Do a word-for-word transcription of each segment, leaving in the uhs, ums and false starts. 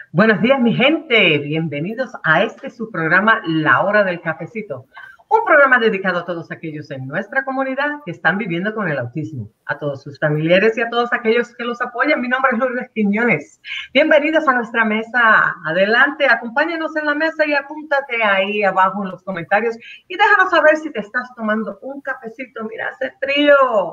Buenos días, mi gente. Bienvenidos a este su programa, La Hora del Cafecito. Un programa dedicado a todos aquellos en nuestra comunidad que están viviendo con el autismo, a todos sus familiares y a todos aquellos que los apoyan. Mi nombre es Lourdes Quiñones. Bienvenidos a nuestra mesa. Adelante, acompáñanos en la mesa y apúntate ahí abajo en los comentarios y déjanos saber si te estás tomando un cafecito. Mira, hace frío.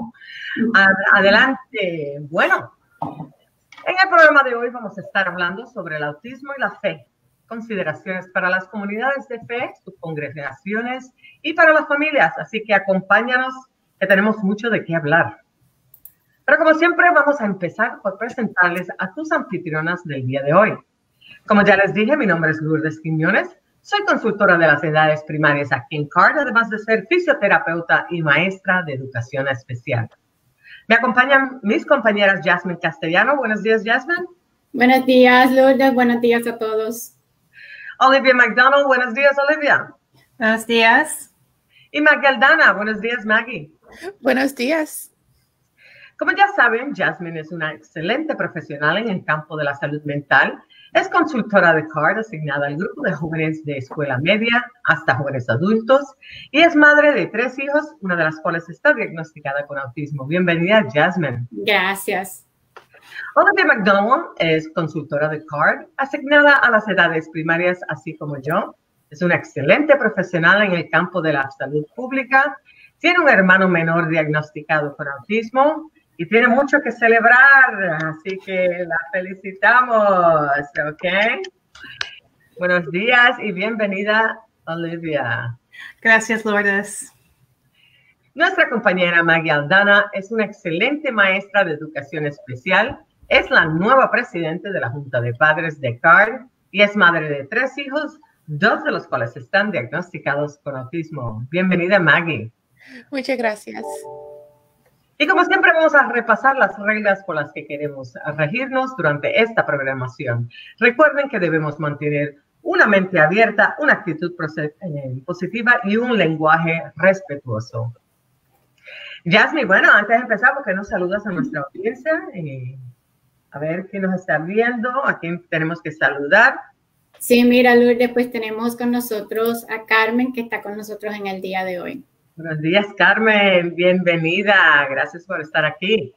Adelante. Bueno, en el programa de hoy vamos a estar hablando sobre el autismo y la fe. Consideraciones para las comunidades de fe, sus congregaciones y para las familias. Así que acompáñanos, que tenemos mucho de qué hablar. Pero como siempre, vamos a empezar por presentarles a tus anfitrionas del día de hoy. Como ya les dije, mi nombre es Lourdes Quiñones. Soy consultora de las edades primarias aquí en C A R D, además de ser fisioterapeuta y maestra de educación especial. Me acompañan mis compañeras Jasmine Castellano. Buenos días, Jasmine. Buenos días, Lourdes. Buenos días a todos. Olivia McDonald, buenos días, Olivia. Buenos días. Y Maggie Aldana, buenos días, Maggie. Buenos días. Como ya saben, Jasmine es una excelente profesional en el campo de la salud mental. Es consultora de C A R D asignada al grupo de jóvenes de escuela media hasta jóvenes adultos y es madre de tres hijos, una de las cuales está diagnosticada con autismo. Bienvenida, Jasmine. Gracias. Olivia McDonald es consultora de C A R D, asignada a las edades primarias, así como yo. Es una excelente profesional en el campo de la salud pública. Tiene un hermano menor diagnosticado con autismo y tiene mucho que celebrar, así que la felicitamos, ¿ok? Buenos días y bienvenida, Olivia. Gracias, Lourdes. Nuestra compañera Maggie Aldana es una excelente maestra de educación especial. Es la nueva presidenta de la Junta de Padres de C A R D y es madre de tres hijos, dos de los cuales están diagnosticados con autismo. Bienvenida, Maggie. Muchas gracias. Y como siempre vamos a repasar las reglas por las que queremos regirnos durante esta programación. Recuerden que debemos mantener una mente abierta, una actitud positiva y un lenguaje respetuoso. Jasmine, bueno, antes de empezar, ¿por qué no saludas a nuestra audiencia? Eh, A ver quién nos está viendo, a quién tenemos que saludar. Sí, mira, Lourdes, pues tenemos con nosotros a Carmen, que está con nosotros en el día de hoy. Buenos días, Carmen. Bienvenida. Gracias por estar aquí.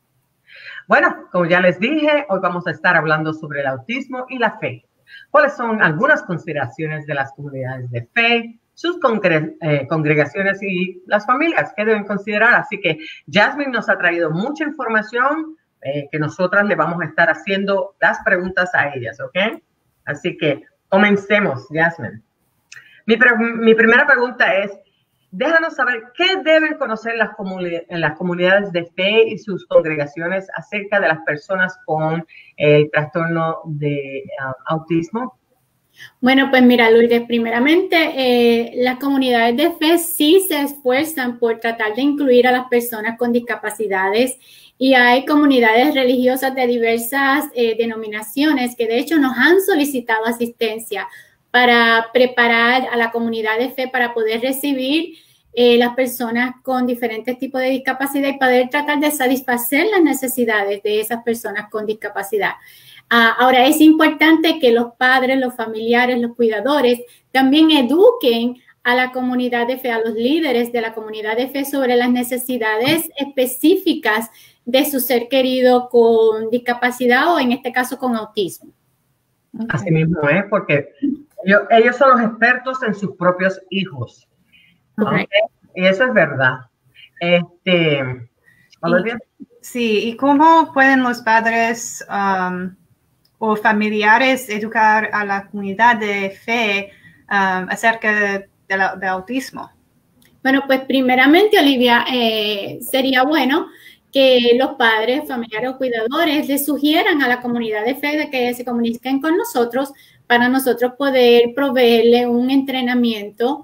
Bueno, como ya les dije, hoy vamos a estar hablando sobre el autismo y la fe. ¿Cuáles son algunas consideraciones de las comunidades de fe, sus congre eh, congregaciones y las familias que deben considerar? Así que Jasmine nos ha traído mucha información Eh, que nosotras le vamos a estar haciendo las preguntas a ellas, ¿ok? Así que comencemos, Jasmine. Mi, mi primera pregunta es, déjanos saber qué deben conocer las, comuni las comunidades de fe y sus congregaciones acerca de las personas con el trastorno de uh, autismo. Bueno, pues mira, Lourdes, primeramente, eh, las comunidades de fe sí se esfuerzan por tratar de incluir a las personas con discapacidades y hay comunidades religiosas de diversas eh, denominaciones que de hecho nos han solicitado asistencia para preparar a la comunidad de fe para poder recibir eh, las personas con diferentes tipos de discapacidad y poder tratar de satisfacer las necesidades de esas personas con discapacidad. Uh, ahora, es importante que los padres, los familiares, los cuidadores también eduquen a la comunidad de fe, a los líderes de la comunidad de fe sobre las necesidades específicas de su ser querido con discapacidad o en este caso con autismo. Así mismo es, porque ellos, ellos son los expertos en sus propios hijos. Okay. Y eso es verdad. Este, y, sí, ¿y cómo pueden los padres um, o familiares educar a la comunidad de fe um, acerca de, de, la, de autismo? Bueno, pues primeramente, Olivia, eh, sería bueno que los padres, familiares o cuidadores les sugieran a la comunidad de fe de que se comuniquen con nosotros para nosotros poder proveerle un entrenamiento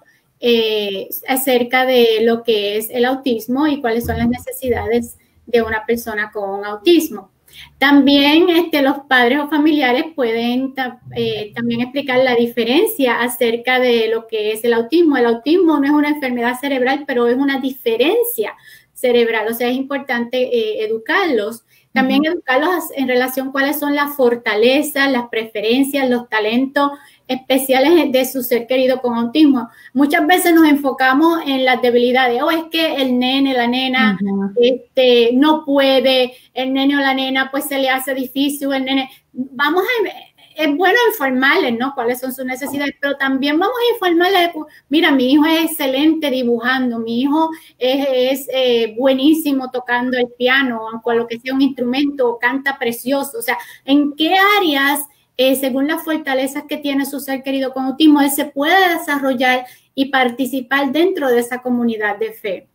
eh, acerca de lo que es el autismo y cuáles son las necesidades de una persona con autismo. También este, los padres o familiares pueden eh, también explicar la diferencia acerca de lo que es el autismo. El autismo no es una enfermedad cerebral, pero es una diferencia cerebral, o sea, es importante eh, educarlos También uh-huh. educarlos en relación a cuáles son las fortalezas, las preferencias, los talentos especiales de su ser querido con autismo. Muchas veces nos enfocamos en las debilidades. O oh, es que el nene, la nena, uh-huh. este, no puede, el nene o la nena pues se le hace difícil, el nene. Vamos a... Es bueno informarles, ¿no? Cuáles son sus necesidades, pero también vamos a informarles, mira, mi hijo es excelente dibujando, mi hijo es, es eh, buenísimo tocando el piano, aunque lo que sea un instrumento, canta precioso. O sea, ¿en qué áreas, eh, según las fortalezas que tiene su ser querido con autismo, él se puede desarrollar y participar dentro de esa comunidad de fe?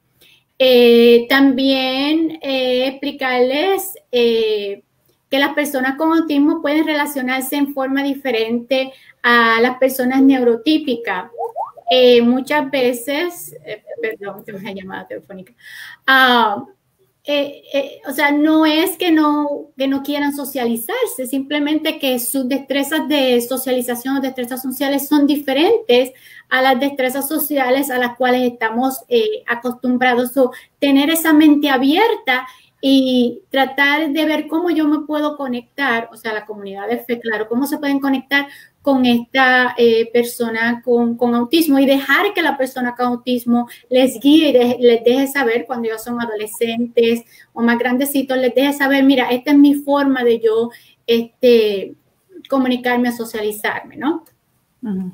Eh, también eh, explicarles... Eh, que las personas con autismo pueden relacionarse en forma diferente a las personas neurotípicas. Eh, muchas veces, eh, perdón, tengo una llamada telefónica, uh, eh, eh, o sea, no es que no, que no quieran socializarse, simplemente que sus destrezas de socialización o destrezas sociales son diferentes a las destrezas sociales a las cuales estamos eh, acostumbrados. So, tener esa mente abierta y tratar de ver cómo yo me puedo conectar, o sea, la comunidad de fe, claro, cómo se pueden conectar con esta eh, persona con, con autismo y dejar que la persona con autismo les guíe y de, les deje saber cuando ellos son adolescentes o más grandecitos, les deje saber, mira, esta es mi forma de yo este, comunicarme, socializarme, ¿no? Uh-huh.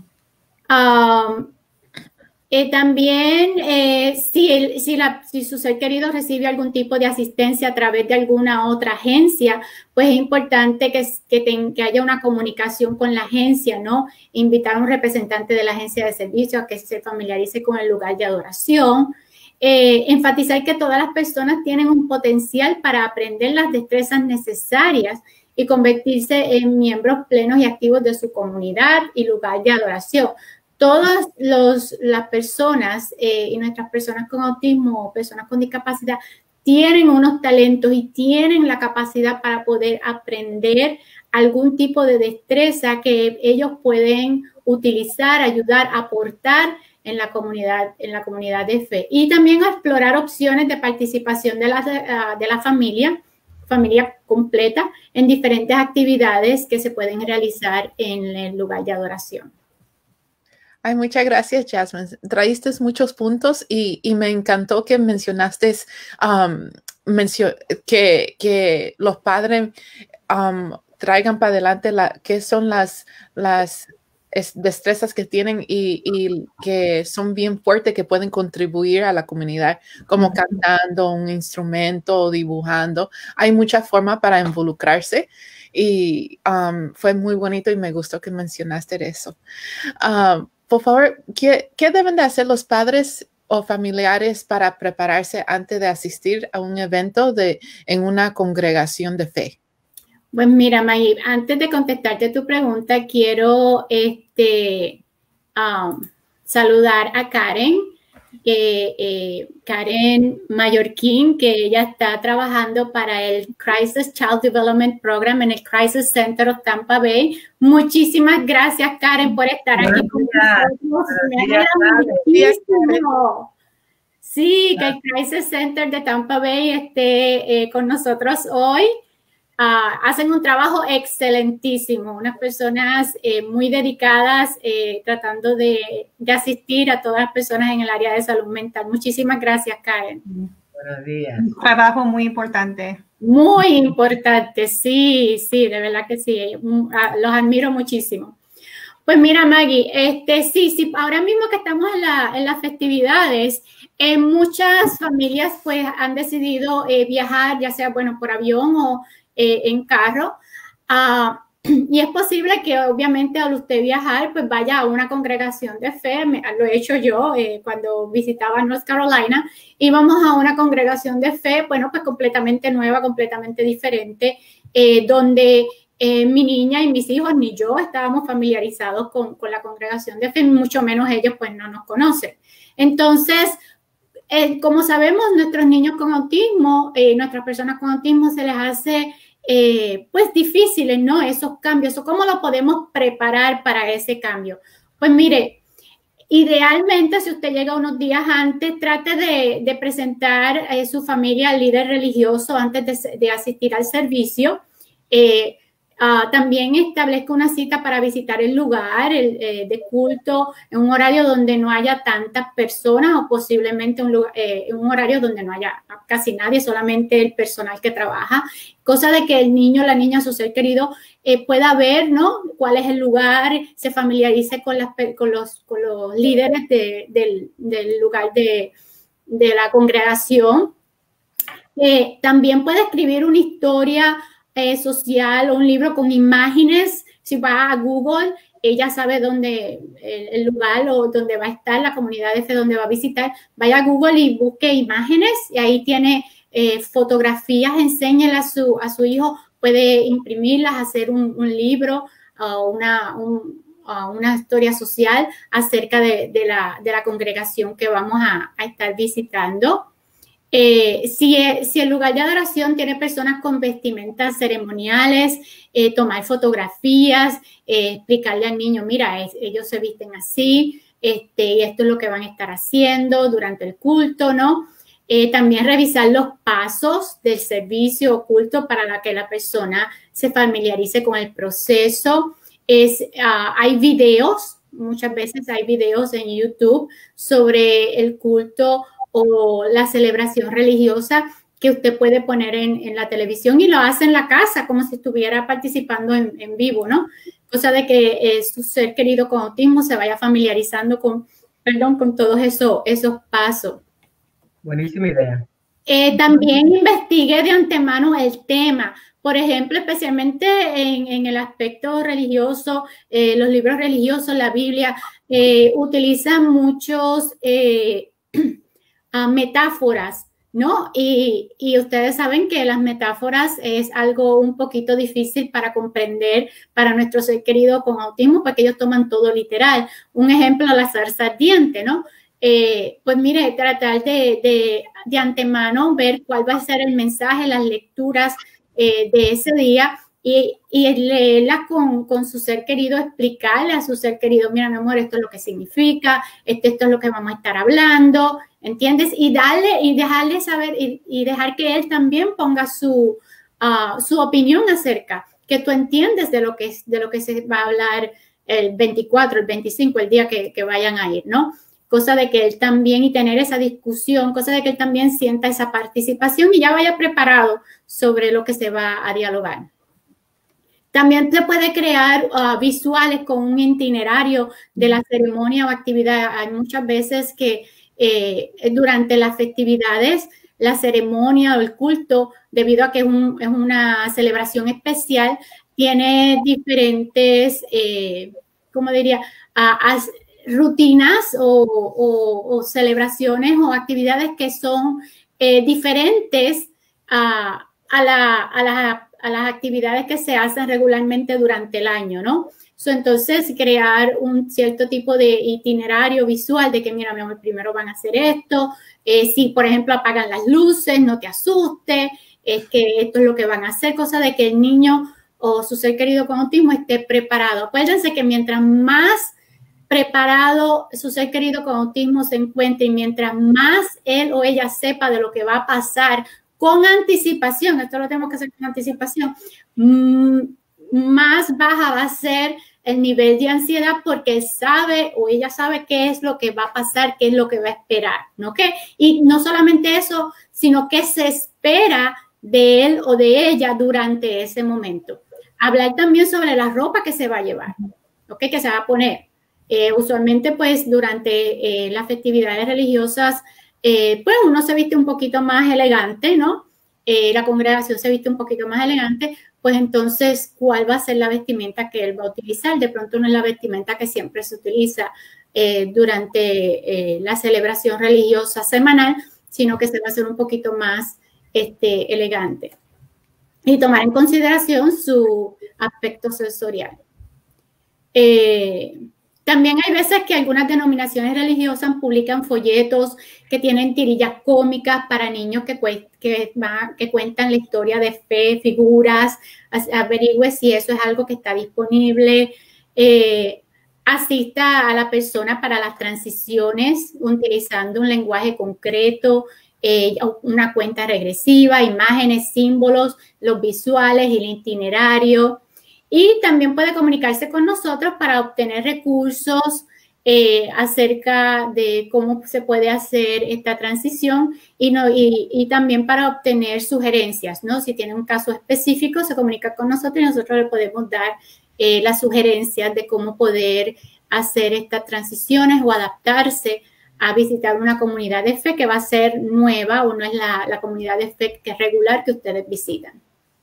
Um, Eh, también, eh, si, el, si, la, si su ser querido recibe algún tipo de asistencia a través de alguna otra agencia, pues es importante que, que, ten, que haya una comunicación con la agencia, ¿no? Invitar a un representante de la agencia de servicio a que se familiarice con el lugar de adoración. Eh, enfatizar que todas las personas tienen un potencial para aprender las destrezas necesarias y convertirse en miembros plenos y activos de su comunidad y lugar de adoración. Todas los, las personas eh, y nuestras personas con autismo o personas con discapacidad tienen unos talentos y tienen la capacidad para poder aprender algún tipo de destreza que ellos pueden utilizar, ayudar, aportar en la comunidad, en la comunidad de fe. Y también a explorar opciones de participación de la, de la familia, familia completa, en diferentes actividades que se pueden realizar en el lugar de adoración. Ay, muchas gracias, Jasmine. Traíste muchos puntos y, y me encantó que mencionaste um, mencio que, que los padres um, traigan para adelante la, qué son las, las destrezas que tienen y, y que son bien fuertes, que pueden contribuir a la comunidad, como cantando un instrumento o dibujando. Hay muchas formas para involucrarse. Y um, fue muy bonito y me gustó que mencionaste eso. Um, Por favor, ¿qué, ¿qué deben de hacer los padres o familiares para prepararse antes de asistir a un evento de, en una congregación de fe? Pues mira, Maggie, antes de contestarte tu pregunta, quiero este, um, saludar a Karen, que, eh, Karen Mallorquín, que ella está trabajando para el Crisis Child Development Program en el Crisis Center of Tampa Bay. Muchísimas gracias, Karen, por estar Buenos aquí con nosotros. Me alegra muchísimo. Sí, que el Crisis Center de Tampa Bay esté eh, con nosotros hoy. Uh, hacen un trabajo excelentísimo, unas personas eh, muy dedicadas eh, tratando de, de asistir a todas las personas en el área de salud mental. Muchísimas gracias, Karen. Buenos días. Un trabajo muy importante. Muy importante, sí, sí, de verdad que sí, los admiro muchísimo. Pues mira, Maggie, este, sí, sí, ahora mismo que estamos en, la, en las festividades, eh, muchas familias pues han decidido eh, viajar, ya sea, bueno, por avión o Eh, en carro, uh, y es posible que obviamente al usted viajar pues vaya a una congregación de fe. Me, lo he hecho yo eh, cuando visitaba North Carolina, íbamos a una congregación de fe, bueno, pues completamente nueva, completamente diferente, eh, donde eh, mi niña y mis hijos ni yo estábamos familiarizados con, con la congregación de fe, mucho menos ellos pues no nos conocen. Entonces, eh, como sabemos, nuestros niños con autismo, eh, nuestras personas con autismo se les hace Eh, pues difíciles, ¿no? Esos cambios, o cómo lo podemos preparar para ese cambio. Pues mire, Idealmente, si usted llega unos días antes, trate de, de presentar a eh, su familia al líder religioso antes de, de asistir al servicio. Eh, Uh, también establezca una cita para visitar el lugar el, eh, de culto en un horario donde no haya tantas personas o posiblemente un, lugar, eh, un horario donde no haya casi nadie, solamente el personal que trabaja, cosa de que el niño, la niña, su ser querido eh, pueda ver, ¿no?, cuál es el lugar, se familiarice con, las, con, los, con los líderes de, del, del lugar de, de la congregación. Eh, también puede escribir una historia Eh, social o un libro con imágenes. Si va a Google, ella sabe dónde, el, el lugar o dónde va a estar, la comunidad de fe donde va a visitar. Vaya a Google y busque imágenes y ahí tiene eh, fotografías, enséñele a su, a su hijo, puede imprimirlas, hacer un, un libro o uh, una, un, uh, una historia social acerca de, de, la, de la congregación que vamos a, a estar visitando. Eh, si, si el lugar de adoración tiene personas con vestimentas ceremoniales, eh, tomar fotografías, eh, explicarle al niño, mira, es, ellos se visten así, este, y esto es lo que van a estar haciendo durante el culto, ¿no? Eh, también revisar los pasos del servicio o culto para la que la persona se familiarice con el proceso. Es, uh, hay videos, muchas veces hay videos en YouTube sobre el culto o la celebración religiosa que usted puede poner en, en la televisión y lo hace en la casa como si estuviera participando en, en vivo, ¿no? Cosa de que eh, su ser querido con autismo se vaya familiarizando con, perdón, con todos eso, esos pasos. Buenísima idea. Eh, también investigue de antemano el tema. Por ejemplo, especialmente en, en el aspecto religioso, eh, los libros religiosos, la Biblia, eh, utilizan muchos... Eh, Uh, metáforas, ¿no? Y, y ustedes saben que las metáforas es algo un poquito difícil para comprender para nuestro ser querido con autismo, porque ellos toman todo literal. Un ejemplo, la zarza ardiente, ¿no? Eh, pues mire, tratar de, de, de antemano ver cuál va a ser el mensaje, las lecturas eh, de ese día y, y leerla con, con su ser querido, explicarle a su ser querido, mira, mi amor, esto es lo que significa, esto, esto es lo que vamos a estar hablando, ¿entiendes? Y darle y dejarle saber y, y dejar que él también ponga su, uh, su opinión acerca, que tú entiendes de lo que, de lo que se va a hablar el veinticuatro, el veinticinco, el día que, que vayan a ir, ¿no? Cosa de que él también, y tener esa discusión, cosa de que él también sienta esa participación y ya vaya preparado sobre lo que se va a dialogar. También se puede crear uh, visuales con un itinerario de la ceremonia o actividad. Hay muchas veces que eh, durante las festividades, la ceremonia o el culto, debido a que es, un, es una celebración especial, tiene diferentes, eh, ¿cómo diría?, uh, as, rutinas o, o, o celebraciones o actividades que son eh, diferentes a, a, la, a, la, a las actividades que se hacen regularmente durante el año, ¿no? So, entonces, crear un cierto tipo de itinerario visual de que, mira, mi amor, primero van a hacer esto, eh, si, por ejemplo, apagan las luces, no te asustes, es que esto es lo que van a hacer, cosa de que el niño o su ser querido con autismo esté preparado. Acuérdense que mientras más preparado su ser querido con autismo se encuentre y mientras más él o ella sepa de lo que va a pasar con anticipación, esto lo tenemos que hacer con anticipación, mmm, más baja va a ser el nivel de ansiedad porque sabe o ella sabe qué es lo que va a pasar, qué es lo que va a esperar, ¿no? ¿Okay? Y no solamente eso, sino que se espera de él o de ella durante ese momento. Hablar también sobre la ropa que se va a llevar, ¿ok? Que se va a poner. Eh, usualmente, pues, durante eh, las festividades religiosas, eh, pues, uno se viste un poquito más elegante, ¿no? Eh, la congregación se viste un poquito más elegante, pues, entonces, ¿cuál va a ser la vestimenta que él va a utilizar? De pronto no es la vestimenta que siempre se utiliza eh, durante eh, la celebración religiosa semanal, sino que se va a hacer un poquito más este, elegante. Y tomar en consideración su aspecto sensorial. Eh, También hay veces que algunas denominaciones religiosas publican folletos que tienen tirillas cómicas para niños que, que, va, que cuentan la historia de fe, figuras, averigüe si eso es algo que está disponible. Eh, asista a la persona para las transiciones utilizando un lenguaje concreto, eh, una cuenta regresiva, imágenes, símbolos, los visuales y el itinerario. Y también puede comunicarse con nosotros para obtener recursos eh, acerca de cómo se puede hacer esta transición y, no, y, y también para obtener sugerencias, ¿no? Si tiene un caso específico, se comunica con nosotros y nosotros le podemos dar eh, las sugerencias de cómo poder hacer estas transiciones o adaptarse a visitar una comunidad de fe que va a ser nueva o no es la, la comunidad de fe que es regular que ustedes visitan.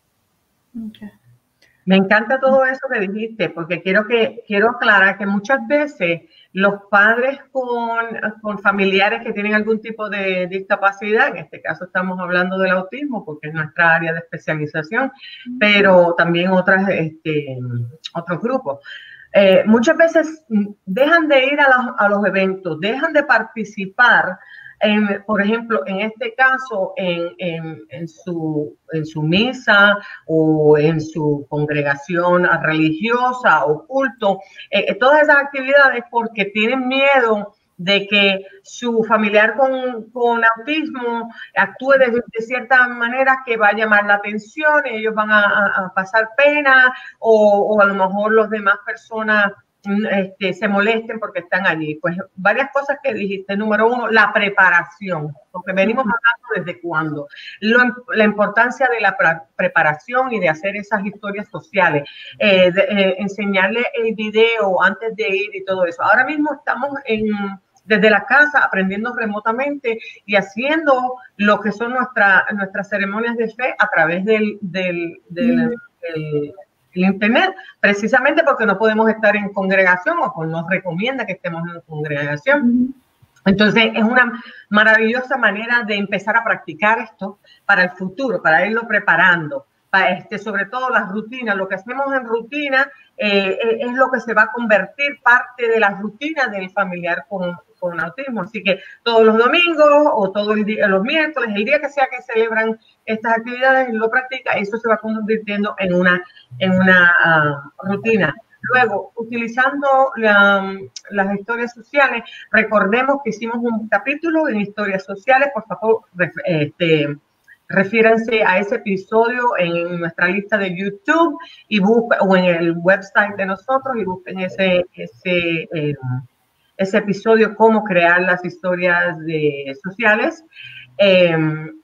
Okay. Me encanta todo eso que dijiste, porque quiero que quiero aclarar que muchas veces los padres con, con familiares que tienen algún tipo de discapacidad, en este caso estamos hablando del autismo, porque es nuestra área de especialización, pero también otras, este, otros grupos. Eh, muchas veces dejan de ir a los, a los eventos, dejan de participar. En, por ejemplo, en este caso, en, en, en, su, en su misa o en su congregación religiosa o culto, eh, todas esas actividades porque tienen miedo de que su familiar con, con autismo actúe de, de cierta manera que va a llamar la atención, ellos van a, a pasar pena o, o a lo mejor los demás personas Este, se molesten porque están allí. Pues varias cosas que dijiste. Número uno, la preparación, porque venimos hablando desde cuándo. Lo, la importancia de la pre preparación y de hacer esas historias sociales, eh, de, eh, enseñarle el video antes de ir y todo eso. Ahora mismo estamos en, desde la casa aprendiendo remotamente y haciendo lo que son nuestra, nuestras ceremonias de fe a través del, del, del, mm. del el internet, precisamente porque no podemos estar en congregación o pues nos recomienda que estemos en congregación. Entonces, es una maravillosa manera de empezar a practicar esto para el futuro, para irlo preparando, para este, sobre todo las rutinas. Lo que hacemos en rutina eh, es lo que se va a convertir parte de la rutina del familiar con, con autismo. Así que todos los domingos o todos los miércoles, el día que sea que celebran estas actividades y lo practica, eso se va convirtiendo en una, en una uh, rutina. Luego, utilizando la, las historias sociales, recordemos que hicimos un capítulo en historias sociales, por favor, este, refiéranse a ese episodio en nuestra lista de YouTube y busquen, o en el website de nosotros y busquen ese, ese, eh, ese episodio, cómo crear las historias de, sociales. Eh,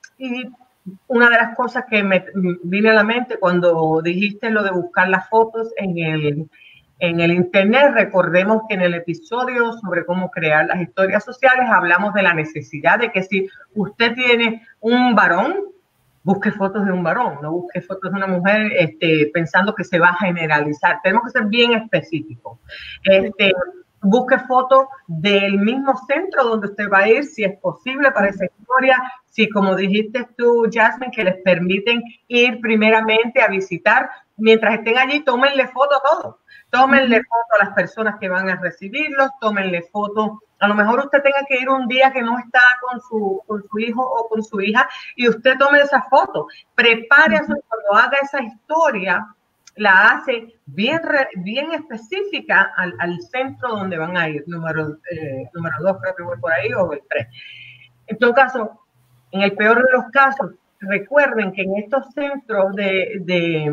y una de las cosas que me vine a la mente cuando dijiste lo de buscar las fotos en el, en el internet, recordemos que en el episodio sobre cómo crear las historias sociales hablamos de la necesidad de que si usted tiene un varón, busque fotos de un varón, no busque fotos de una mujer este, pensando que se va a generalizar. Tenemos que ser bien específicos. Este, busque fotos del mismo centro donde usted va a ir, si es posible para esa historia, si como dijiste tú, Jasmine, que les permiten ir primeramente a visitar, mientras estén allí, tómenle foto a todos, tómenle uh-huh. foto a las personas que van a recibirlos, tómenle foto, a lo mejor usted tenga que ir un día que no está con su, con su hijo o con su hija y usted tome esa foto, prepárese uh-huh. cuando haga esa historia, la hace bien, bien específica al, al centro donde van a ir, número, eh, número dos, creo que voy por ahí, o el tres. En todo caso, en el peor de los casos, recuerden que en estos centros de, de,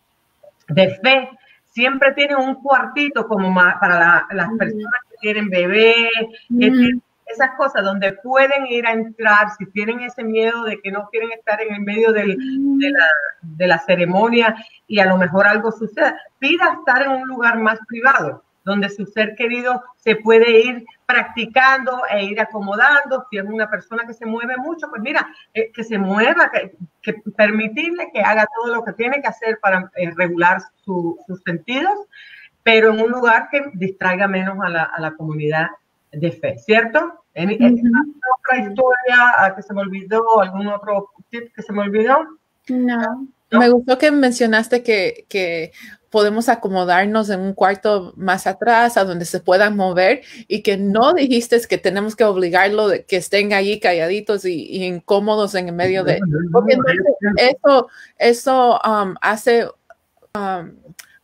de fe siempre tienen un cuartito como más para la, las personas que quieren beber, mm. que tienen esas cosas donde pueden ir a entrar si tienen ese miedo de que no quieren estar en el medio del, de, la, de la ceremonia y a lo mejor algo suceda. Pida estar en un lugar más privado, donde su ser querido se puede ir practicando e ir acomodando. Si es una persona que se mueve mucho, pues mira, eh, que se mueva, que, que permitirle que haga todo lo que tiene que hacer para eh, regular su, sus sentidos, pero en un lugar que distraiga menos a la, a la comunidad de fe, ¿cierto? ¿En, uh-huh. ¿En otra historia que se me olvidó? ¿Algún otro tip que se me olvidó? No. ¿No? Me gustó que mencionaste que, que podemos acomodarnos en un cuarto más atrás, a donde se puedan mover, y que no dijiste que tenemos que obligarlo de que estén allí calladitos y, y incómodos en el medio de... Porque entonces eso, eso um, hace... Um,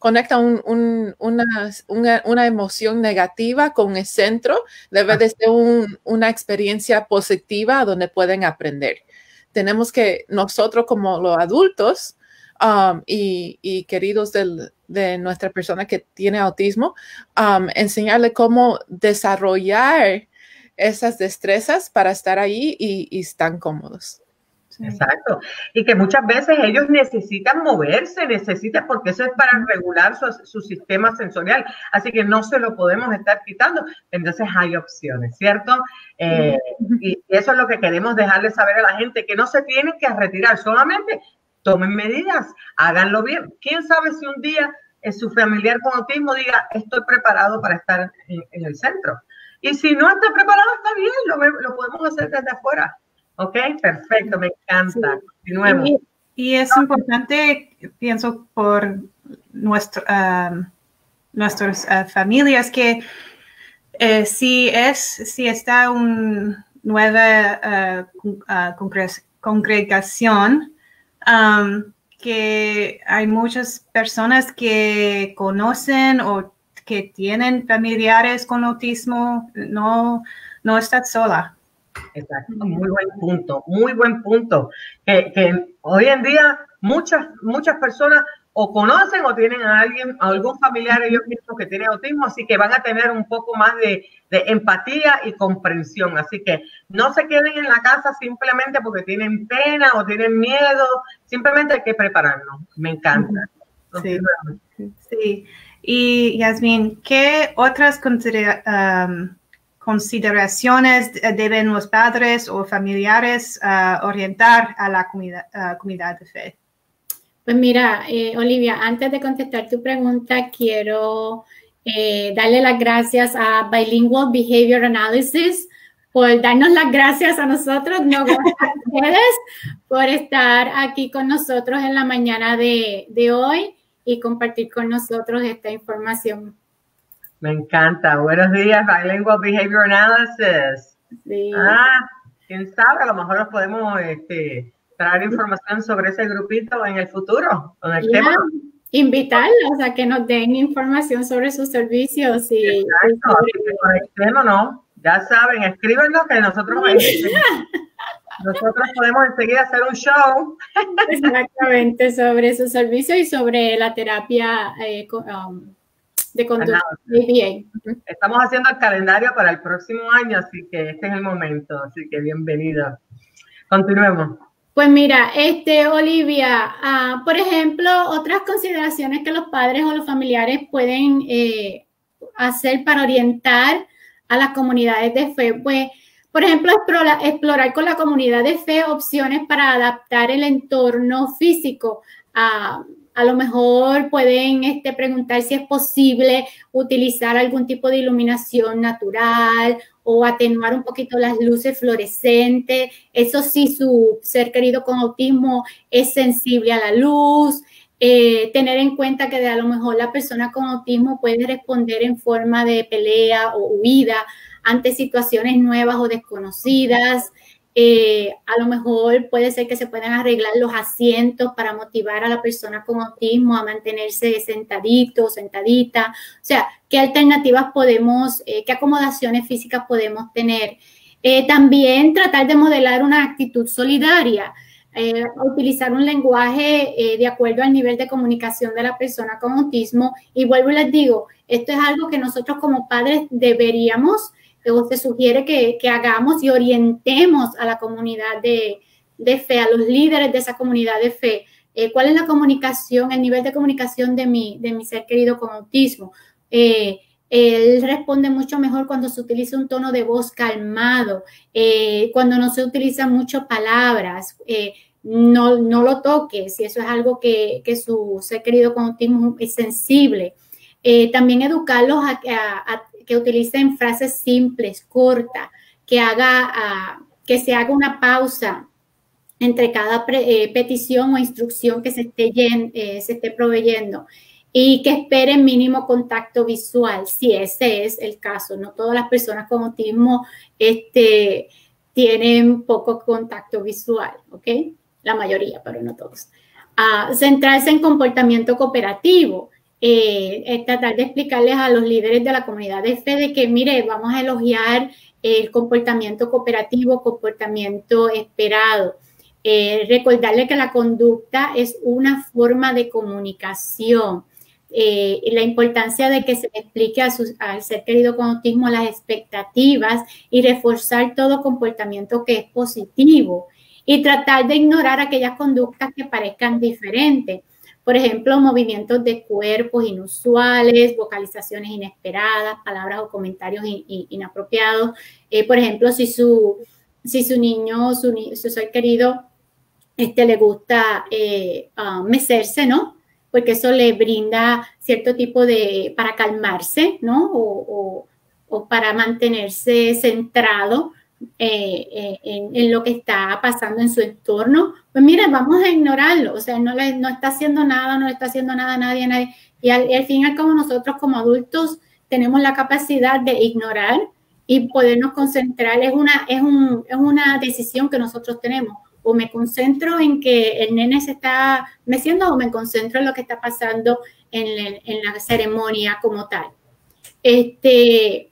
conecta un, un, una, una, una emoción negativa con el centro, debe de ser un, una experiencia positiva donde pueden aprender. Tenemos que nosotros como los adultos um, y, y queridos del, de nuestra persona que tiene autismo, um, enseñarle cómo desarrollar esas destrezas para estar ahí y, y estar cómodos. Exacto. Y que muchas veces ellos necesitan moverse, necesitan, porque eso es para regular su, su sistema sensorial. Así que no se lo podemos estar quitando. Entonces hay opciones, ¿cierto? Eh, y eso es lo que queremos dejarles saber a la gente, que no se tienen que retirar, solamente tomen medidas, háganlo bien. ¿Quién sabe si un día eh, su familiar con autismo diga, estoy preparado para estar en, en el centro? Y si no está preparado, está bien, lo, lo podemos hacer desde afuera. Ok, perfecto, me encanta. Sí. Continuemos. Y, y es importante, pienso, por nuestro, um, nuestras uh, familias, que eh, si es, si está una nueva uh, uh, congre- congregación, um, que hay muchas personas que conocen o que tienen familiares con autismo, no, no estás sola. Exacto, muy buen punto, muy buen punto. Que, que hoy en día muchas, muchas personas o conocen o tienen a alguien, a algún familiar ellos mismos que tiene autismo, así que van a tener un poco más de, de empatía y comprensión. Así que no se queden en la casa simplemente porque tienen pena o tienen miedo, simplemente hay que prepararnos. Me encanta. Sí, sí. Y Yasmin, ¿qué otras considera, um, consideraciones deben los padres o familiares uh, orientar a la comunidad, uh, comunidad de fe? Pues mira, eh, Olivia, antes de contestar tu pregunta, quiero eh, darle las gracias a Bilingual Behavior Analysis por darnos las gracias a nosotros, no a ustedes, por estar aquí con nosotros en la mañana de, de hoy y compartir con nosotros esta información. Me encanta. Buenos días, Bilingual Behavior Analysis. Sí. Ah, quién sabe, a lo mejor nos podemos este, traer información sobre ese grupito en el futuro. Con el Yeah. tema. Invitarlos a que nos den información sobre sus servicios. Y, Exacto, y sobre... conectémonos. Ya saben, escríbenos que nosotros, nosotros podemos enseguida hacer un show. Exactamente, sobre sus servicios y sobre la terapia eh, um, de conducta. Estamos haciendo el calendario para el próximo año, así que este es el momento, así que bienvenido. Continuemos. Pues mira, este, Olivia, uh, por ejemplo, otras consideraciones que los padres o los familiares pueden eh, hacer para orientar a las comunidades de fe, pues, por ejemplo, explorar, explorar con la comunidad de fe opciones para adaptar el entorno físico a... A lo mejor pueden este, preguntar si es posible utilizar algún tipo de iluminación natural o atenuar un poquito las luces fluorescentes. Eso sí, su ser querido con autismo es sensible a la luz. Eh, tener en cuenta que de a lo mejor la persona con autismo puede responder en forma de pelea o huida ante situaciones nuevas o desconocidas. Eh, a lo mejor puede ser que se puedan arreglar los asientos para motivar a la persona con autismo a mantenerse sentadito, sentadita. O sea, ¿qué alternativas podemos, eh, qué acomodaciones físicas podemos tener? Eh, también tratar de modelar una actitud solidaria, eh, utilizar un lenguaje eh, de acuerdo al nivel de comunicación de la persona con autismo. Y vuelvo y les digo, esto es algo que nosotros como padres deberíamos o se sugiere que, que hagamos y orientemos a la comunidad de, de fe, a los líderes de esa comunidad de fe. Eh, ¿Cuál es la comunicación, el nivel de comunicación de mi, de mi ser querido con autismo? Eh, él responde mucho mejor cuando se utiliza un tono de voz calmado, eh, cuando no se utilizan muchas palabras, eh, no, no lo toques, si eso es algo que, que su ser querido con autismo es sensible. Eh, también educarlos a, a, a que utilicen frases simples, cortas, que, haga, uh, que se haga una pausa entre cada pre, eh, petición o instrucción que se esté, eh, se esté proveyendo y que esperen mínimo contacto visual, si ese es el caso. No todas las personas con autismo este, tienen poco contacto visual, ¿ok? La mayoría, pero no todos. Uh, centrarse en comportamiento cooperativo. eh, es tratar de explicarles a los líderes de la comunidad de fe de que, mire, vamos a elogiar el comportamiento cooperativo, comportamiento esperado. Eh, recordarle que la conducta es una forma de comunicación. Eh, la importancia de que se le explique a su, al ser querido con autismo las expectativas y reforzar todo comportamiento que es positivo y tratar de ignorar aquellas conductas que parezcan diferentes. Por ejemplo, movimientos de cuerpos inusuales, vocalizaciones inesperadas, palabras o comentarios in, in, inapropiados. Eh, por ejemplo, si su, si su niño, su, su ser querido, este, le gusta eh, uh, mecerse, ¿no? Porque eso le brinda cierto tipo de, para calmarse, ¿no? O, o, o para mantenerse centrado eh, eh, en, en lo que está pasando en su entorno. Pues mira, vamos a ignorarlo, o sea, no, le, no está haciendo nada, no le está haciendo nada a nadie, a nadie. Y al, y al fin y al cabo nosotros como adultos tenemos la capacidad de ignorar y podernos concentrar. Es una, es un, es una decisión que nosotros tenemos. O me concentro en que el nene se está meciendo o me concentro en lo que está pasando en, el, en la ceremonia como tal. Este,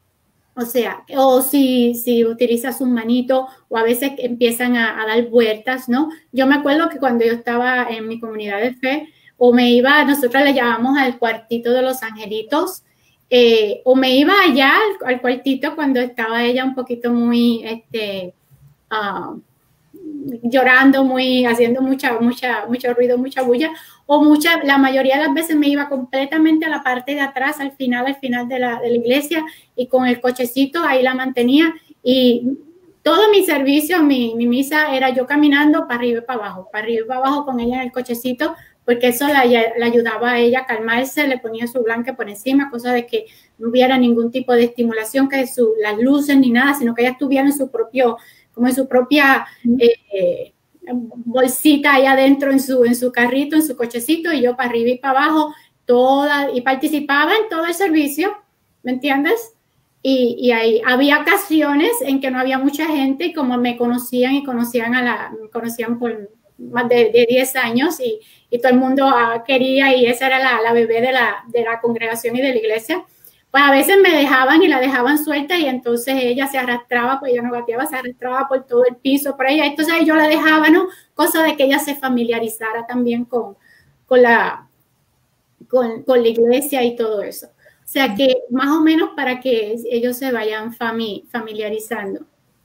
o sea, o si, si utilizas un manito o a veces empiezan a, a dar vueltas, ¿no? Yo me acuerdo que cuando yo estaba en mi comunidad de fe o me iba, nosotros le llamamos al cuartito de los angelitos, eh, o me iba allá al, al cuartito cuando estaba ella un poquito muy, este, uh, llorando, muy, haciendo mucha, mucha, mucho ruido, mucha bulla, o mucha, la mayoría de las veces me iba completamente a la parte de atrás, al final, al final de la, de la iglesia, y con el cochecito ahí la mantenía, y todo mi servicio, mi, mi misa era yo caminando para arriba y para abajo, para arriba y para abajo con ella en el cochecito, porque eso la, la ayudaba a ella a calmarse, le ponía su blanque por encima, cosa de que no hubiera ningún tipo de estimulación, que su, las luces ni nada, sino que ella estuviera en su propio, como en su propia eh, bolsita ahí adentro en su, en su carrito, en su cochecito, y yo para arriba y para abajo, toda, y participaba en todo el servicio, ¿me entiendes? Y, y ahí había ocasiones en que no había mucha gente, y como me conocían y conocían a la, me conocían por más de, de diez años, y, y todo el mundo uh, quería, y esa era la, la bebé de la, de la congregación y de la iglesia, pues a veces me dejaban y la dejaban suelta, y entonces ella se arrastraba, pues ella no gateaba, se arrastraba por todo el piso, por ahí, entonces yo la dejaba, ¿no? Cosa de que ella se familiarizara también con, con, la, con, con la iglesia y todo eso. O sea que más o menos para que ellos se vayan fami, familiarizando.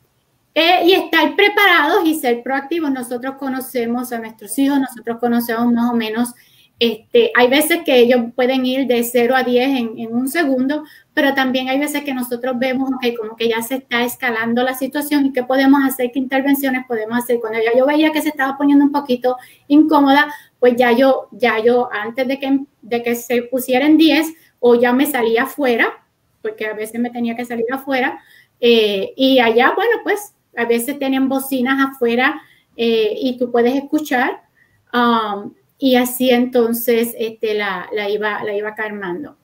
Eh, y estar preparados y ser proactivos. Nosotros conocemos a nuestros hijos, nosotros conocemos más o menos. Este, hay veces que ellos pueden ir de cero a diez en, en un segundo, pero también hay veces que nosotros vemos que como que ya se está escalando la situación y qué podemos hacer, qué intervenciones podemos hacer. Cuando ya yo veía que se estaba poniendo un poquito incómoda, pues ya yo, ya yo antes de que, de que se pusiera en diez, o ya me salía afuera, porque a veces me tenía que salir afuera, eh, y allá, bueno, pues a veces tienen bocinas afuera eh, y tú puedes escuchar. Um, y así entonces este, la, la, iba, la iba calmando.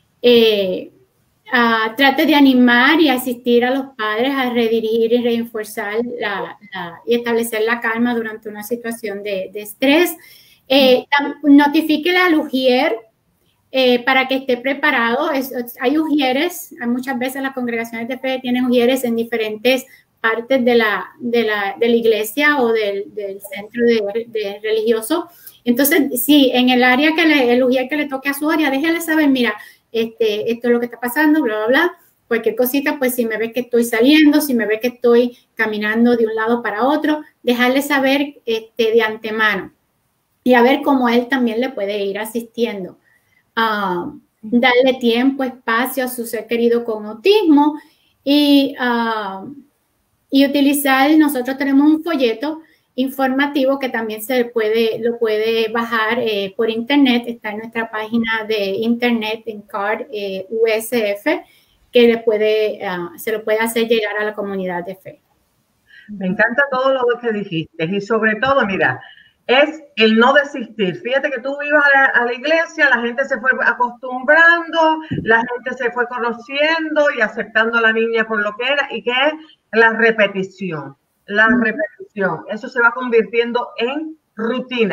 Eh, uh, trate de animar y asistir a los padres a redirigir y reforzar la, la, y establecer la calma durante una situación de, de estrés. Eh, notifíquele al ujier eh, para que esté preparado. Es, hay ujieres, muchas veces las congregaciones de fe tienen ujieres en diferentes partes de la, de la, de la iglesia o del, del centro de, de religioso. Entonces, sí, en el área que le, el ujier que le toque a su área, déjale saber, mira, este, esto es lo que está pasando, bla, bla, bla. Cualquier cosita, pues si me ve que estoy saliendo, si me ve que estoy caminando de un lado para otro, dejarle saber este, de antemano y a ver cómo él también le puede ir asistiendo. Uh, darle tiempo, espacio a su ser querido con autismo y, uh, y utilizar, nosotros tenemos un folleto informativo que también se puede, lo puede bajar eh, por internet, está en nuestra página de internet en C A R D eh, U S F, que le puede, uh, se lo puede hacer llegar a la comunidad de fe. Me encanta todo lo que dijiste y sobre todo, mira, es el no desistir. Fíjate que tú ibas a la, a la iglesia, la gente se fue acostumbrando, la gente se fue conociendo y aceptando a la niña por lo que era, y que es la repetición. La repetición, eso se va convirtiendo en rutina.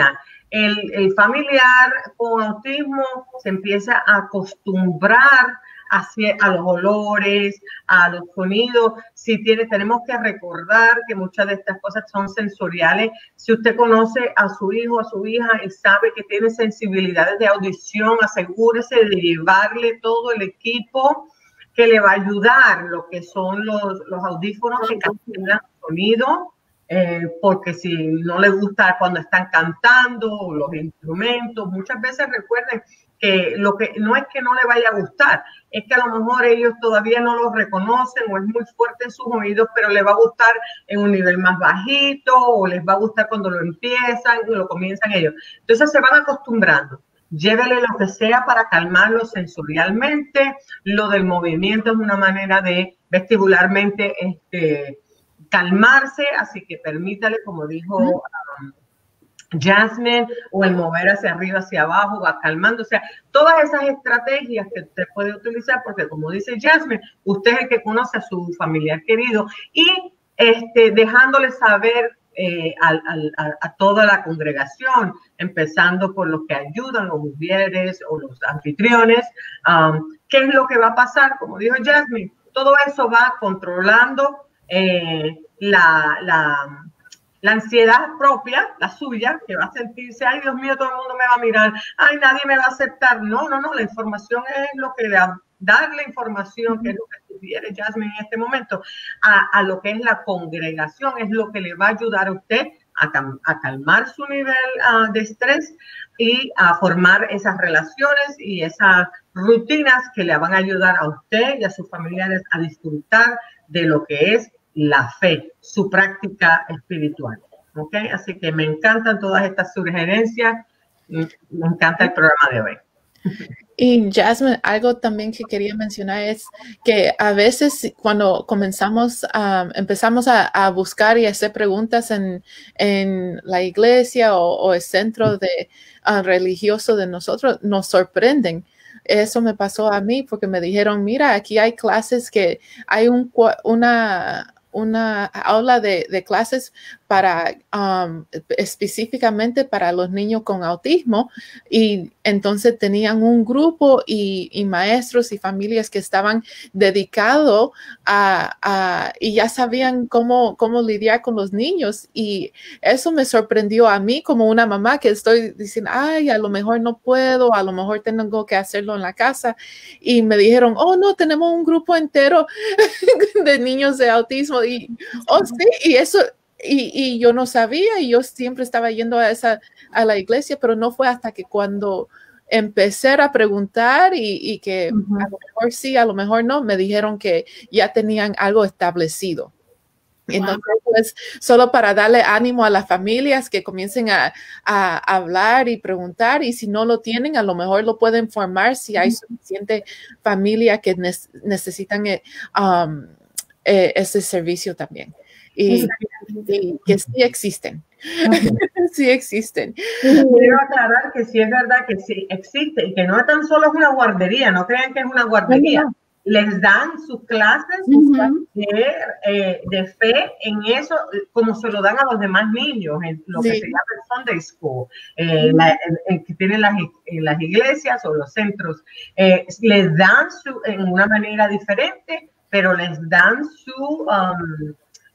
el, el familiar con autismo se empieza a acostumbrar hacia, a los olores, a los sonidos. Si tiene, tenemos que recordar que muchas de estas cosas son sensoriales. Si usted conoce a su hijo, a su hija y sabe que tiene sensibilidades de audición, asegúrese de llevarle todo el equipo que le va a ayudar, lo que son los, los audífonos que cancelan sonido, eh, porque si no le gusta cuando están cantando, los instrumentos, muchas veces recuerden que lo que no es que no le vaya a gustar, es que a lo mejor ellos todavía no lo reconocen o es muy fuerte en sus oídos, pero les va a gustar en un nivel más bajito o les va a gustar cuando lo empiezan y lo comienzan ellos. Entonces se van acostumbrando. Llévele lo que sea para calmarlo sensorialmente. Lo del movimiento es una manera de vestibularmente este, calmarse, así que permítale, como dijo um, Jasmine, o el mover hacia arriba, hacia abajo, va calmando. O sea, todas esas estrategias que usted puede utilizar, porque como dice Jasmine, usted es el que conoce a su familiar querido y este, dejándole saber eh, a, a, a toda la congregación, empezando por los que ayudan, los mujeres o los anfitriones, um, qué es lo que va a pasar. Como dijo Jasmine, todo eso va controlando eh, la... la La ansiedad propia, la suya, que va a sentirse, ay, Dios mío, todo el mundo me va a mirar, ay, nadie me va a aceptar. No, no, no, la información es lo que le da, dar la información, que es lo que sugiere Jasmine en este momento, a, a lo que es la congregación, es lo que le va a ayudar a usted a, a calmar su nivel uh, de estrés y a formar esas relaciones y esas rutinas que le van a ayudar a usted y a sus familiares a disfrutar de lo que es la fe, su práctica espiritual. ¿Ok? Así que me encantan todas estas sugerencias. Me encanta el programa de hoy. Y Jasmine, algo también que quería mencionar es que a veces cuando comenzamos, um, empezamos a, a buscar y hacer preguntas en, en la iglesia o, o el centro de, uh, religioso de nosotros, nos sorprenden. Eso me pasó a mí porque me dijeron, mira, aquí hay clases que hay un, una... una aula de, de clases para um, específicamente para los niños con autismo, y entonces tenían un grupo y, y maestros y familias que estaban dedicados a, a y ya sabían cómo, cómo lidiar con los niños, y eso me sorprendió a mí como una mamá que estoy diciendo, ay, a lo mejor no puedo, a lo mejor tengo que hacerlo en la casa, y me dijeron, oh no, tenemos un grupo entero de niños de autismo, y oh sí, y eso Y, y yo no sabía, y yo siempre estaba yendo a esa a la iglesia, pero no fue hasta que cuando empecé a preguntar y, y que uh-huh. a lo mejor sí, a lo mejor no, me dijeron que ya tenían algo establecido. Wow. Entonces, pues, solo para darle ánimo a las familias que comiencen a, a hablar y preguntar, y si no lo tienen, a lo mejor lo pueden formar si hay suficiente familia que ne- necesitan eh, um, eh, ese servicio también. Y, y que sí existen, sí existen. Quiero aclarar que sí es verdad que sí existe y que no tan solo es una guardería, no crean que es una guardería. Uh-huh. Les dan sus clases uh-huh. de, eh, de fe en eso, como se lo dan a los demás niños, en lo sí. que se llama el Sunday School, eh, uh-huh. la, el, el que tienen las, en las iglesias o los centros. Eh, les dan su, en una manera diferente, pero les dan su... Um,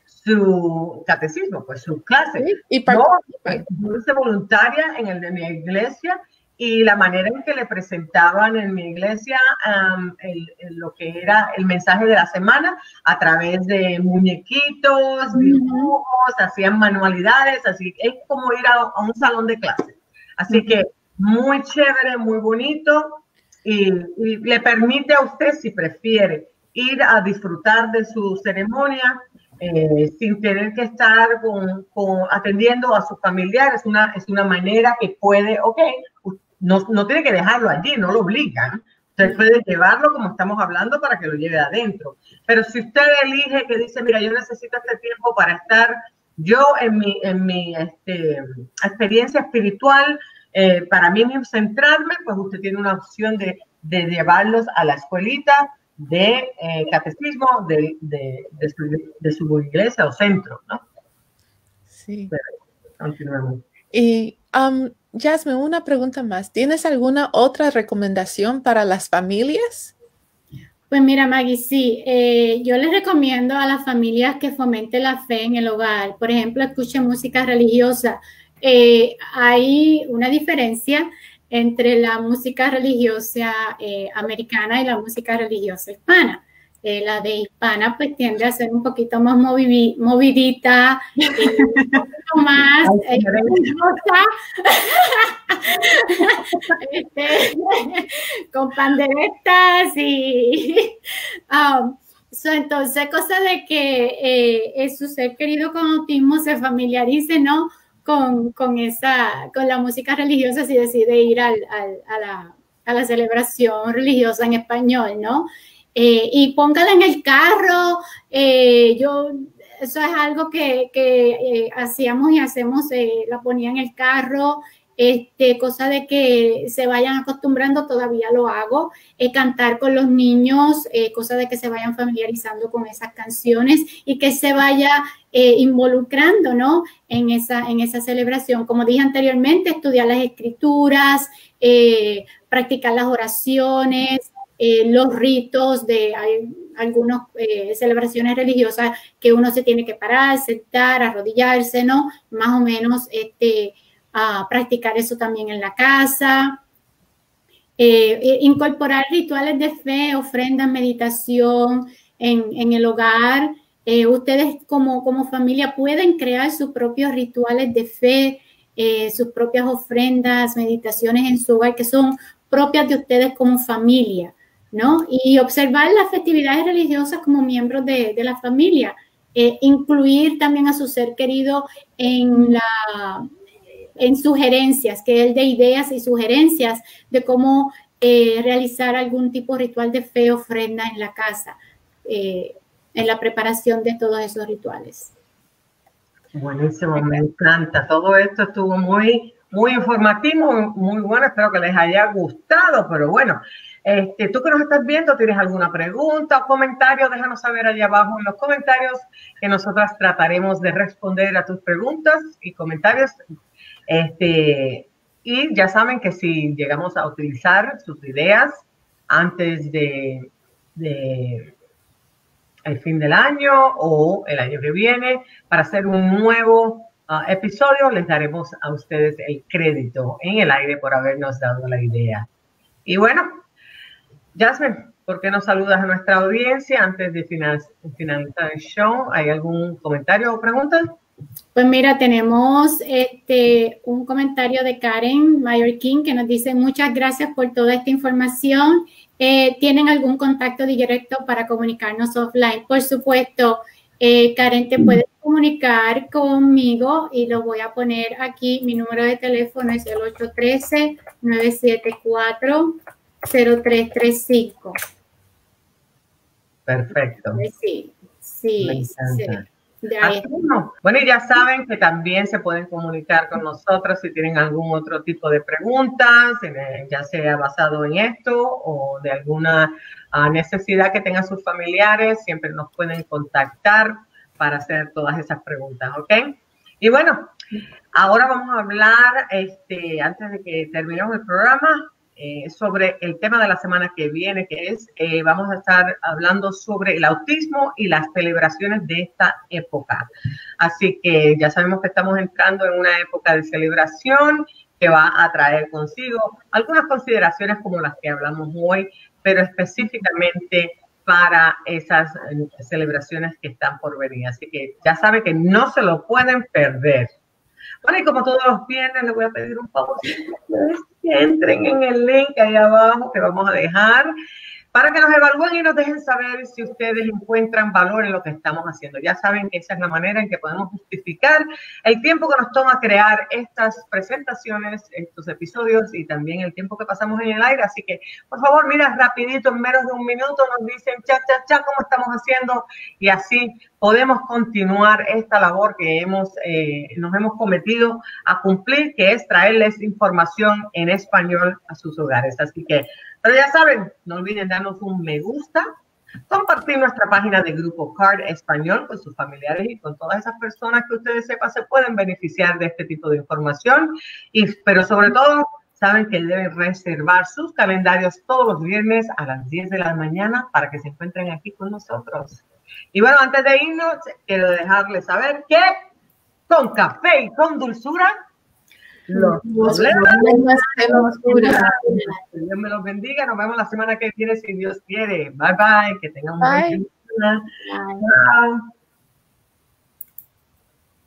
su catecismo, pues su clase. Sí, y yo, yo hice voluntaria en el de mi iglesia, y la manera en que le presentaban en mi iglesia um, el, el, lo que era el mensaje de la semana a través de muñequitos, uh-huh. dibujos, hacían manualidades, así es como ir a, a un salón de clases. Así uh-huh. que muy chévere, muy bonito, y, y le permite a usted, si prefiere, ir a disfrutar de su ceremonia Eh, sin tener que estar con, con, atendiendo a sus familiares. Es una, es una manera que puede, ok, no, no tiene que dejarlo allí, no lo obligan. Usted puede llevarlo como estamos hablando para que lo lleve adentro. Pero si usted elige que dice, mira, yo necesito este tiempo para estar yo en mi, en mi este, experiencia espiritual, eh, para mí mismo centrarme, pues usted tiene una opción de, de llevarlos a la escuelita de eh, catecismo de, de, de, su, de su iglesia o centro, ¿no? Sí. Pero, continuamos. Y um, Jasmine, una pregunta más. ¿Tienes alguna otra recomendación para las familias? Pues mira, Maggie, sí, eh, yo les recomiendo a las familias que fomenten la fe en el hogar. Por ejemplo, escuchen música religiosa. Eh, hay una diferencia entre la música religiosa eh, americana y la música religiosa hispana. Eh, la de hispana pues tiende a ser un poquito más movi movidita, eh, un poquito más eh, este, con panderetas y um, so, entonces cosa de que eh, su ser querido con autismo se familiarice, ¿no? Con, con esa, con la música religiosa si decide ir al, al, a, la, a la celebración religiosa en español, ¿no? Eh, y póngala en el carro. Eh, yo, eso es algo que, que eh, hacíamos y hacemos, eh, la ponía en el carro, este, cosa de que se vayan acostumbrando, todavía lo hago, eh, cantar con los niños, eh, cosa de que se vayan familiarizando con esas canciones y que se vaya eh, involucrando, ¿no? En esa, en esa celebración. Como dije anteriormente, estudiar las escrituras, eh, practicar las oraciones, Eh, los ritos de hay algunas eh, celebraciones religiosas que uno se tiene que parar, sentar, arrodillarse, ¿no? Más o menos este, uh, practicar eso también en la casa. Eh, eh, incorporar rituales de fe, ofrendas, meditación en, en el hogar. Eh, ustedes como, como familia pueden crear sus propios rituales de fe, eh, sus propias ofrendas, meditaciones en su hogar que son propias de ustedes como familia, ¿no? Y observar las festividades religiosas como miembros de, de la familia. Eh, incluir también a su ser querido en, la, en sugerencias, que él dé ideas y sugerencias de cómo eh, realizar algún tipo de ritual de fe, ofrenda en la casa, eh, en la preparación de todos esos rituales. Buenísimo, me encanta. Todo esto estuvo muy, muy informativo, muy bueno. Espero que les haya gustado, pero bueno. Este, tú que nos estás viendo, ¿tienes alguna pregunta o comentario? Déjanos saber allá abajo en los comentarios que nosotras trataremos de responder a tus preguntas y comentarios. Este, y ya saben que si llegamos a utilizar sus ideas antes de, de el fin del año o el año que viene para hacer un nuevo uh, episodio, les daremos a ustedes el crédito en el aire por habernos dado la idea. Y bueno, Jasmine, ¿por qué no saludas a nuestra audiencia antes de finalizar el show? ¿Hay algún comentario o pregunta? Pues mira, tenemos este, un comentario de Karen Mallorquín que nos dice muchas gracias por toda esta información. Eh, ¿Tienen algún contacto directo para comunicarnos offline? Por supuesto, eh, Karen, te puedes comunicar conmigo y lo voy a poner aquí. Mi número de teléfono es el ocho uno tres, nueve siete cuatro, cero tres tres cinco. Perfecto. Sí, sí, sí. Bueno, y ya saben que también se pueden comunicar con nosotros si tienen algún otro tipo de preguntas, ya sea basado en esto o de alguna uh, necesidad que tengan sus familiares, siempre nos pueden contactar para hacer todas esas preguntas, ¿ok? Y bueno, ahora vamos a hablar, este, antes de que terminemos el programa, Eh, sobre el tema de la semana que viene, que es, eh, vamos a estar hablando sobre el autismo y las celebraciones de esta época. Así que ya sabemos que estamos entrando en una época de celebración que va a traer consigo algunas consideraciones como las que hablamos hoy, pero específicamente para esas celebraciones que están por venir. Así que ya saben que no se lo pueden perder. Bueno, y como todos los viernes, les voy a pedir un favor que entren en el link ahí abajo que vamos a dejar para que nos evalúen y nos dejen saber si ustedes encuentran valor en lo que estamos haciendo. Ya saben que esa es la manera en que podemos justificar el tiempo que nos toma crear estas presentaciones, estos episodios y también el tiempo que pasamos en el aire. Así que, por favor, mira, rapidito, en menos de un minuto nos dicen cha, cha, cha, cómo estamos haciendo y así podemos continuar esta labor que hemos, eh, nos hemos cometido a cumplir, que es traerles información en español a sus hogares. Así que, pero ya saben, no olviden darnos un me gusta, Compartir nuestra página de Grupo C A R D Español con sus familiares y con todas esas personas que ustedes sepan se pueden beneficiar de este tipo de información. Y, pero sobre todo, saben que deben reservar sus calendarios todos los viernes a las diez de la mañana para que se encuentren aquí con nosotros. Y bueno, antes de irnos, quiero dejarles saber que con café y con dulzura, los problemas de locura. Dios me los bendiga. Nos vemos la semana que viene si Dios quiere. Bye bye. Que tengan un buen día. Bye. Bye.